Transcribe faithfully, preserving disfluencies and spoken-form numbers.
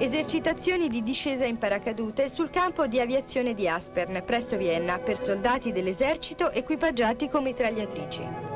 Esercitazioni di discesa in paracadute sul campo di aviazione di Aspern, presso Vienna, per soldati dell'esercito equipaggiati con mitragliatrici.